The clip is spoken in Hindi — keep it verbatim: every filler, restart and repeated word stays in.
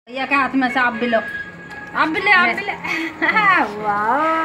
भैया के हाथ में से आप भी लो, आप भी ले, आप भी ले। वाह